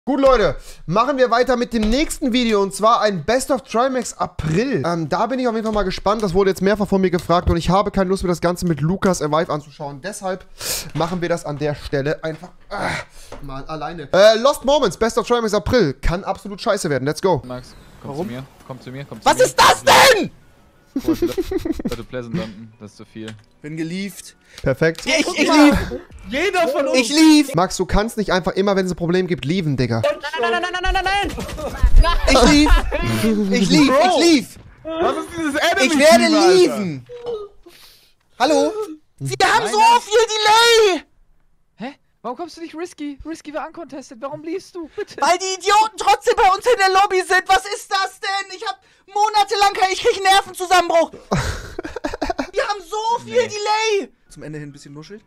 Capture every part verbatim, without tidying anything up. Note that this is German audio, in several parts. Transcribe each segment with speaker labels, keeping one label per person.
Speaker 1: Gut, Leute, machen wir weiter mit dem nächsten Video und zwar ein Best of Trimax April. Ähm, da bin ich auf jeden Fall mal gespannt. Das wurde jetzt mehrfach von mir gefragt und ich habe keine Lust, mir das Ganze mit Lukas Arrive anzuschauen. Deshalb machen wir das an der Stelle einfach äh, mal alleine. Äh, Lost Moments, Best of Trimax April. Kann absolut scheiße werden. Let's go.
Speaker 2: Max, komm
Speaker 3: Warum?
Speaker 2: zu mir. Komm zu mir. Komm zu
Speaker 3: Was
Speaker 2: mir.
Speaker 3: ist das denn?
Speaker 2: Leute, Pleasant landen. Das ist zu viel.
Speaker 3: Bin gelieft.
Speaker 1: Perfekt.
Speaker 3: Ich, ich lief.
Speaker 4: Jeder von uns.
Speaker 3: Ich lief.
Speaker 1: Max, du kannst nicht einfach immer, wenn es ein Problem gibt, leaven, Digga.
Speaker 4: Nein, nein, nein, nein, nein, nein, nein.
Speaker 3: Ich lief. Ich lief. Ich lief.
Speaker 4: Was ist dieses Enemy?
Speaker 3: Ich werde lieven. Hallo? Wir haben so viel Delay.
Speaker 2: Hä? Warum kommst du nicht risky? Risky war uncontested. Warum liefst du? Bitte.
Speaker 3: Weil die Idioten trotzdem bei uns in der Lobby sind. Was ist das denn? Ich hab monatelang kein... Ich krieg einen Nervenzusammenbruch. Wir haben so viel
Speaker 2: Nee.
Speaker 3: Delay. Zum Ende hin ein bisschen nuschelt.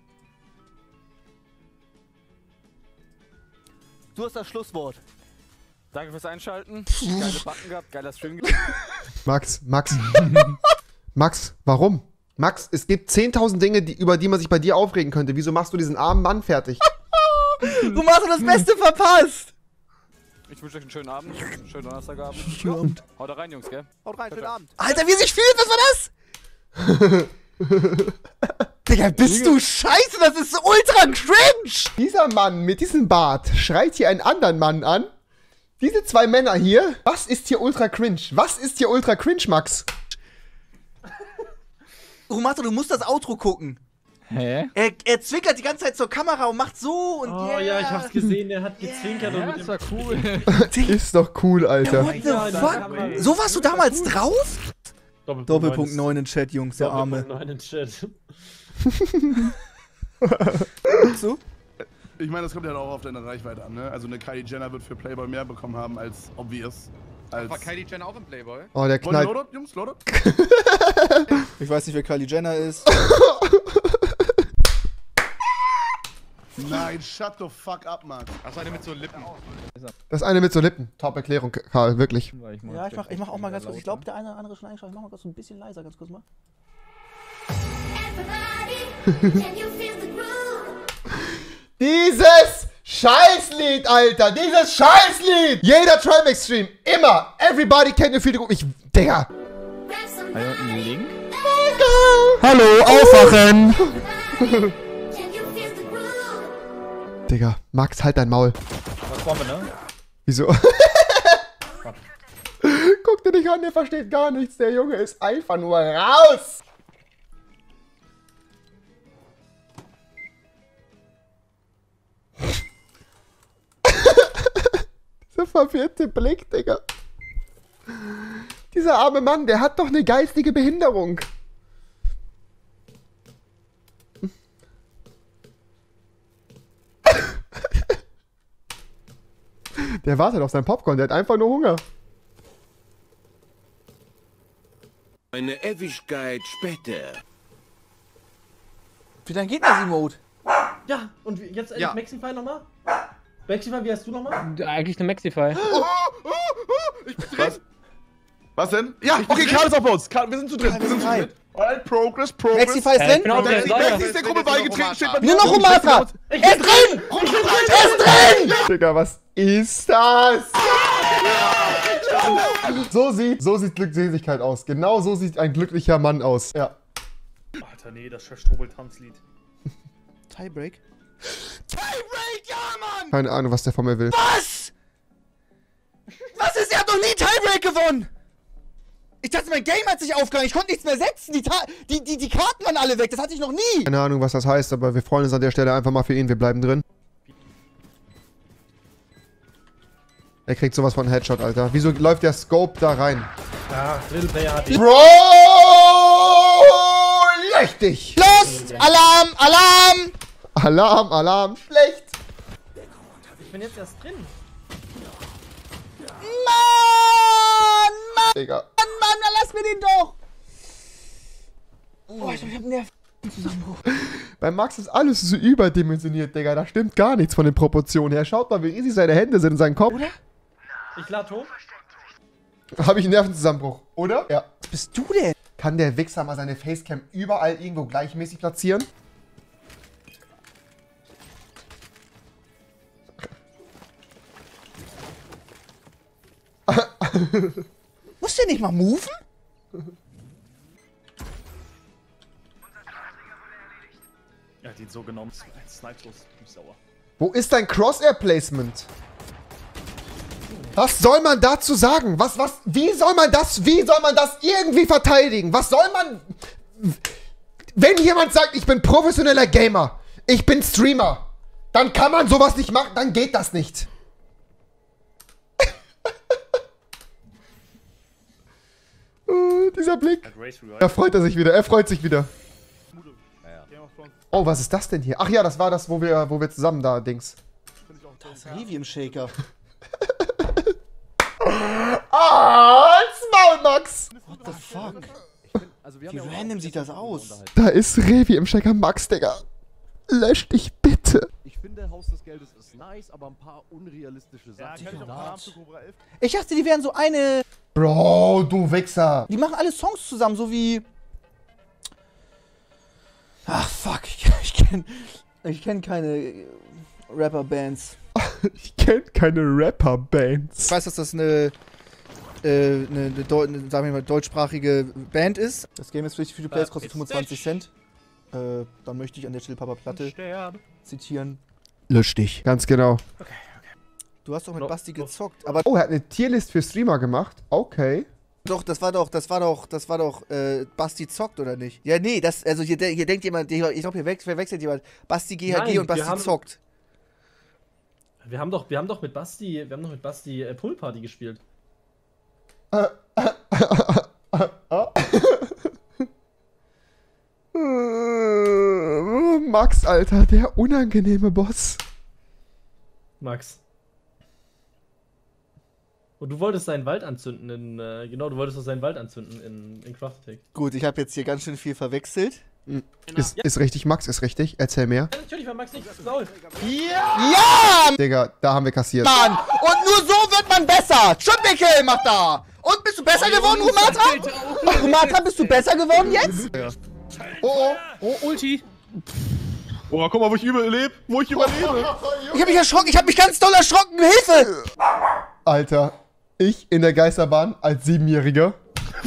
Speaker 5: Du hast das Schlusswort. Danke fürs Einschalten. Geile Backen gehabt, geiler Stream.
Speaker 1: Max, Max. Max, warum? Max, es gibt zehntausend Dinge, die, über die man sich bei dir aufregen könnte. Wieso machst du diesen armen Mann fertig?
Speaker 3: Du machst das Beste verpasst.
Speaker 5: Ich wünsche euch einen schönen Abend, einen schönen Donnerstagabend.
Speaker 3: Schönen Abend.
Speaker 5: Haut da rein, Jungs, gell?
Speaker 4: Haut rein, schönen Abend.
Speaker 3: Alter, wie er sich fühlt, was war das? Digga, bist du scheiße, das ist so ultra cringe.
Speaker 1: Dieser Mann mit diesem Bart schreit hier einen anderen Mann an. Diese zwei Männer hier. Was ist hier ultra cringe? Was ist hier ultra cringe, Max?
Speaker 3: Romato, du musst das Outro gucken.
Speaker 2: Hä?
Speaker 3: Er, er zwinkert die ganze Zeit zur Kamera und macht so und
Speaker 4: Oh
Speaker 3: yeah.
Speaker 4: ja, ich hab's gesehen, der hat gezwinkert und
Speaker 2: Ja,
Speaker 4: mit
Speaker 2: das
Speaker 4: dem...
Speaker 2: war cool.
Speaker 1: Ist doch cool, Alter.
Speaker 3: What the
Speaker 4: Ja, da
Speaker 3: fuck?
Speaker 4: kann man-
Speaker 3: So warst du damals drauf?
Speaker 4: Doppelpunkt,
Speaker 3: Doppelpunkt neun in Chat, Jungs, der Arme.
Speaker 4: Doppelpunkt neun in Chat.
Speaker 3: So?
Speaker 6: Ich meine, das kommt ja auch auf deine Reichweite an, ne? Also eine Kylie Jenner wird für Playboy mehr bekommen haben als Obvious. Als
Speaker 2: War Kylie Jenner auch im Playboy?
Speaker 1: Oh, der
Speaker 6: Wollt ihr
Speaker 1: knallt.
Speaker 6: Loadout, Jungs, Loadout?
Speaker 3: Ich weiß nicht, wer Kylie Jenner ist.
Speaker 6: Nein, shut the fuck up, Max.
Speaker 2: Ach, eine mit so Lippen.
Speaker 1: Das eine mit so Lippen. Top Erklärung, Karl, wirklich.
Speaker 3: Ja, ich mach, ich mach auch mal ganz kurz. Ich glaube, der eine oder andere schon eingeschaltet. Ich mach mal kurz so ein bisschen leiser, ganz kurz mal.
Speaker 1: Dieses Scheißlied, Alter. Dieses Scheißlied. Jeder Trimax-Stream. Immer. Everybody can you feel the groove. Ich, Digga.
Speaker 2: Hier unten ein Link.
Speaker 3: Hallo, aufwachen!
Speaker 1: Digga, Max, halt dein Maul.
Speaker 4: Was wollen wir, ne?
Speaker 1: Wieso? Guck dir nicht an, der versteht gar nichts. Der Junge ist einfach nur raus. Dieser verwirrte Blick, Digga. Dieser arme Mann, der hat doch eine geistige Behinderung. Der wartet auf sein Popcorn, der hat einfach nur Hunger.
Speaker 7: Eine Ewigkeit später.
Speaker 3: Wie lange geht das Emote?
Speaker 4: Ja, und wie- jetzt
Speaker 2: Ja.
Speaker 4: Maxify nochmal? Maxify, wie hast du nochmal?
Speaker 8: Eigentlich eine Maxify.
Speaker 6: Ich bin drin. Was denn? Ja, okay, Karl ist auch bei uns. Karl, wir sind zu dritt. Wir sind zu
Speaker 3: Hi.
Speaker 6: dritt. Alright, Progress, Progress.
Speaker 3: Maxify ist
Speaker 8: Äh,
Speaker 3: drin?
Speaker 8: ich bin auch
Speaker 6: Maxi,
Speaker 8: der
Speaker 6: Maxi ist der Gruppe beigetreten, steht bei mir.
Speaker 3: Nur noch Romatra! Er ist drin! Er ist drin!
Speaker 1: Digga, was ist das? So sieht, so sieht Glückseligkeit aus. Genau so sieht ein glücklicher Mann aus. Ja.
Speaker 4: Alter, nee, das Verstrobel-Tanzlied.
Speaker 3: Tiebreak? Tiebreak, ja, Mann!
Speaker 1: Keine Ahnung, was der von mir will.
Speaker 3: Was? Was ist? Er hat noch nie Tiebreak gewonnen! Ich dachte, mein Game hat sich aufgehangen. Ich konnte nichts mehr setzen. Die, Ta die, die, die Karten waren alle weg. Das hatte ich noch nie.
Speaker 1: Keine Ahnung, was das heißt, aber wir freuen uns an der Stelle einfach mal für ihn. Wir bleiben drin. Er kriegt sowas von Headshot, Alter. Wieso läuft der Scope da rein?
Speaker 4: Ja, Little Player hat die.
Speaker 1: Bro! Richtig!
Speaker 3: Lost! Alarm! Alarm!
Speaker 1: Alarm, Alarm, schlecht!
Speaker 4: Ich bin jetzt erst drin.
Speaker 3: Mann!
Speaker 1: Digga.
Speaker 3: Mann, Mann, dann lass mir den doch! Oh, ich hab einen Nervenzusammenbruch.
Speaker 1: Bei Max ist alles so überdimensioniert, Digga. Da stimmt gar nichts von den Proportionen her. Schaut mal, wie riesig seine Hände sind in seinem Kopf.
Speaker 3: Oder?
Speaker 4: Ich lade hoch.
Speaker 1: Habe ich einen Nervenzusammenbruch, oder? Ja.
Speaker 3: Was bist du denn?
Speaker 1: Kann der Wichser mal seine Facecam überall irgendwo gleichmäßig platzieren?
Speaker 3: Muss der nicht mal moven?
Speaker 4: Er hat ihn so genommen. Snipes, ich sauer.
Speaker 1: Wo ist dein Crosshair-Placement? Was soll man dazu sagen? Was, was, wie soll man das, wie soll man das irgendwie verteidigen? Was soll man... Wenn jemand sagt, ich bin professioneller Gamer, ich bin Streamer, dann kann man sowas nicht machen, dann geht das nicht. uh, dieser Blick. Da freut er sich wieder, er freut sich wieder. Oh, was ist das denn hier? Ach ja, das war das, wo wir, wo wir zusammen da, Dings.
Speaker 3: Das ist Revi im Shaker.
Speaker 1: Ah, Maul, Max!
Speaker 3: What the fuck?
Speaker 2: Also wir
Speaker 3: Wie
Speaker 2: haben ja auch
Speaker 3: random sieht das aus?
Speaker 1: Da ist Revi im Shaker. Max, Digga. Lösch dich bitte.
Speaker 8: Ich finde, Haus des Geldes ist nice, aber ein paar unrealistische Sachen.
Speaker 3: Ich dachte, die wären so eine...
Speaker 1: Bro, du Wichser.
Speaker 3: Die machen alle Songs zusammen, so wie... Ach, fuck. Ich, ich kenne ich kenn keine Rapper-Bands.
Speaker 1: Ich kenne keine Rapper-Bands.
Speaker 3: Ich weiß, dass das eine... Äh, eine, eine, Deu eine, sagen wir mal, deutschsprachige Band ist. Das Game ist richtig, Free to Play, es kostet fünfundzwanzig Cent. Äh, dann möchte ich an der Stelle Papa Platte zitieren. Lösch dich.
Speaker 1: Ganz genau.
Speaker 3: Okay, okay. Du hast doch mit Basti gezockt, aber...
Speaker 1: Oh, er hat eine Tierlist für Streamer gemacht. Okay.
Speaker 3: Doch, das war doch, das war doch, das war doch, äh, Basti zockt, oder nicht? Ja, nee, das, also hier, hier denkt jemand, ich glaube, hier verwechselt jemand. Basti G H G
Speaker 4: Nein,
Speaker 3: und Basti
Speaker 4: wir haben-
Speaker 3: zockt.
Speaker 4: Wir haben doch, wir haben doch mit Basti, wir haben doch mit Basti äh, Pool Party gespielt.
Speaker 1: Max, Alter, der unangenehme Boss.
Speaker 4: Max. Und du wolltest seinen Wald anzünden in, äh, genau, du wolltest doch seinen Wald anzünden in, in Craft Attack.
Speaker 3: Gut, ich habe jetzt hier ganz schön viel verwechselt.
Speaker 1: Ist, ist richtig, Max, ist richtig. Erzähl mehr.
Speaker 4: Ja, natürlich war Max nicht faul.
Speaker 3: Ja,
Speaker 1: Digga, da haben wir kassiert.
Speaker 3: Mann! Und nur so wird man besser! Schüppickel macht da! Und bist du besser geworden, Rumatra? Rumatra, bist du besser geworden jetzt?
Speaker 1: Oh, oh.
Speaker 6: Oh, Ulti. Oh, guck mal, wo ich überlebe. Wo ich überlebe.
Speaker 3: Ich hab mich erschrocken, ich hab mich ganz doll erschrocken! Hilfe!
Speaker 1: Alter, ich in der Geisterbahn als Siebenjähriger.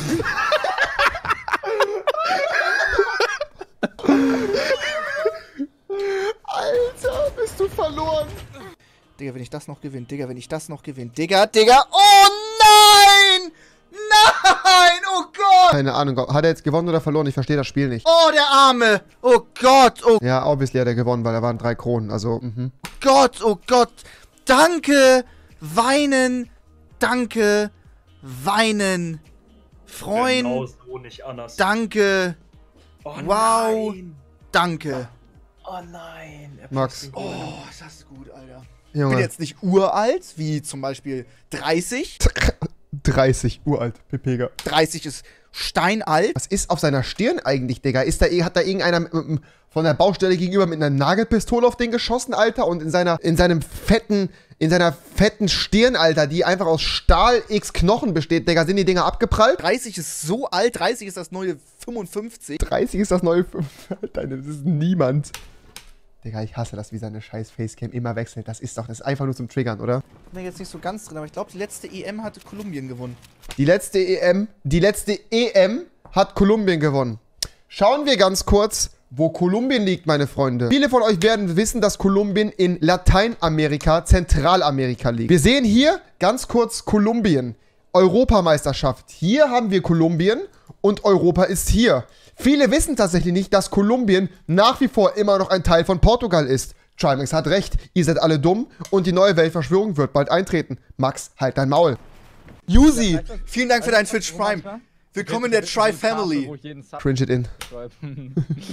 Speaker 1: Alter, bist du verloren.
Speaker 3: Digga, wenn ich das noch gewinne, Digga, wenn ich das noch gewinne, Digga, Digga, oh nein! Nein! Oh Gott!
Speaker 1: Keine Ahnung, hat er jetzt gewonnen oder verloren? Ich verstehe das Spiel nicht.
Speaker 3: Oh, der Arme! Oh Gott, oh
Speaker 1: Ja, obviously hat er gewonnen, weil er waren drei Kronen, also, mhm.
Speaker 3: Gott, oh Gott! Danke! Weinen! Danke! Weinen! Freuen!
Speaker 4: Genau so, nicht anders.
Speaker 3: Danke!
Speaker 4: Oh,
Speaker 3: Wow!
Speaker 4: nein.
Speaker 3: Danke!
Speaker 4: Oh nein. Er
Speaker 1: Max.
Speaker 4: passt
Speaker 3: Oh,
Speaker 4: den
Speaker 3: ist das gut, Alter. Ich bin
Speaker 1: Junge,
Speaker 3: jetzt nicht uralt, wie zum Beispiel dreißig.
Speaker 1: dreißig, uralt, Pepega.
Speaker 3: dreißig ist steinalt.
Speaker 1: Was ist auf seiner Stirn eigentlich, Digga? Ist da, hat da irgendeiner mit, mit, von der Baustelle gegenüber mit einer Nagelpistole auf den geschossen, Alter? Und in seiner, in seinem fetten, in seiner fetten Stirn, Alter, die einfach aus Stahl x Knochen besteht, Digga, sind die Dinger abgeprallt?
Speaker 3: dreißig ist so alt, dreißig ist das neue fünfundfünfzig.
Speaker 1: dreißig ist das neue fünf. Alter, das ist niemand. Digga, ich hasse das, wie seine scheiß Facecam immer wechselt. Das ist doch, das ist einfach nur zum Triggern, oder?
Speaker 3: Ich bin jetzt nicht so ganz drin, aber ich glaube, die letzte E M hatte Kolumbien gewonnen.
Speaker 1: Die letzte E M, die letzte E M hat Kolumbien gewonnen. Schauen wir ganz kurz, wo Kolumbien liegt, meine Freunde. Viele von euch werden wissen, dass Kolumbien in Lateinamerika, Zentralamerika liegt. Wir sehen hier ganz kurz Kolumbien. Europameisterschaft. Hier haben wir Kolumbien und Europa ist hier. Viele wissen tatsächlich nicht, dass Kolumbien nach wie vor immer noch ein Teil von Portugal ist. Trimax hat recht, ihr seid alle dumm und die neue Weltverschwörung wird bald eintreten. Max, halt dein Maul.
Speaker 3: Yuzi, vielen Dank für deinen Twitch Prime. Willkommen in der Tri-Family.
Speaker 1: Cringe it in.
Speaker 3: Mein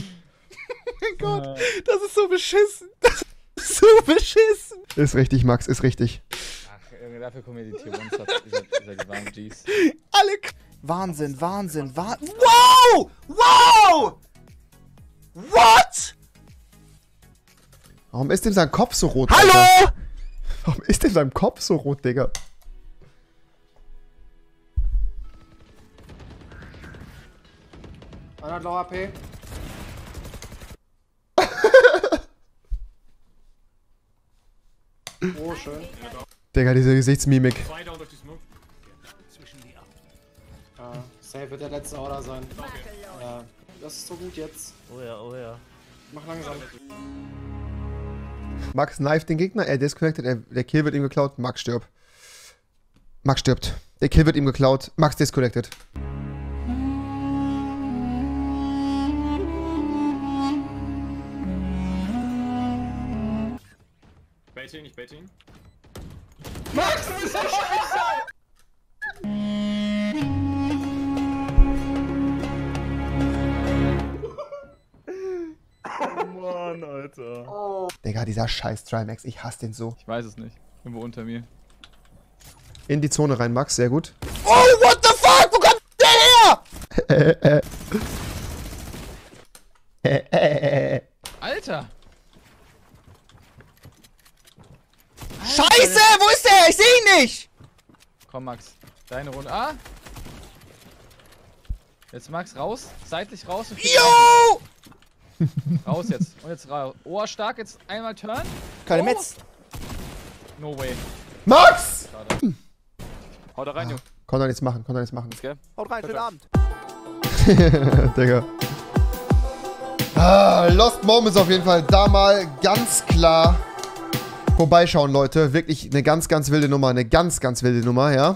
Speaker 3: Gott, das ist so beschissen. Das ist so beschissen.
Speaker 1: Ist richtig, Max, ist richtig.
Speaker 2: Ach, dafür kommen ja die Tier Ones, ihr seid, ihr seid die warmen Gs.
Speaker 3: Alle K Wahnsinn, Wahnsinn, Wahnsinn. Wow! Wow! What?
Speaker 1: Warum ist denn sein Kopf so rot?
Speaker 3: Hallo?
Speaker 1: Alter? Warum ist denn sein Kopf so rot, Digga?
Speaker 9: hundert Low H P. Oh, schön.
Speaker 1: Digga, diese Gesichtsmimik.
Speaker 9: Safe wird der letzte Order sein. Ja, das ist so gut jetzt.
Speaker 5: Oh ja, oh ja.
Speaker 9: Mach langsam.
Speaker 1: Max knife den Gegner, er disconnected, er, der Kill wird ihm geklaut, Max stirbt. Max stirbt. Der Kill wird ihm geklaut, Max disconnected.
Speaker 10: Baiting, nicht baiting.
Speaker 9: Max, du bist so scheiße!
Speaker 10: Oh Mann, Alter.
Speaker 9: Oh.
Speaker 1: Digga, dieser scheiß Trimax, ich hasse den so.
Speaker 2: Ich weiß es nicht. Irgendwo unter mir.
Speaker 1: In die Zone rein, Max, sehr gut. Oh, what the fuck? Wo kommt der her? äh, äh. Äh, äh, äh.
Speaker 2: Alter!
Speaker 3: Scheiße, wo ist der? Ich sehe ihn nicht!
Speaker 2: Komm, Max. Deine Runde. Ah! Jetzt Max raus. Seitlich raus. Und
Speaker 3: Yo!
Speaker 2: raus jetzt. Und jetzt raus. Oh, stark. Jetzt einmal turn.
Speaker 3: Keine
Speaker 2: oh.
Speaker 3: Metz.
Speaker 2: No way.
Speaker 1: Max!
Speaker 2: Schade.
Speaker 5: Hau da rein, Junge.
Speaker 1: Konnte er nichts machen, konnte er nichts machen.
Speaker 5: Okay.
Speaker 3: Haut rein, schönen Abend.
Speaker 1: Digga. Ah, Lost Moments auf jeden Fall. Da mal ganz klar vorbeischauen, Leute. Wirklich eine ganz, ganz wilde Nummer. Eine ganz, ganz wilde Nummer, ja.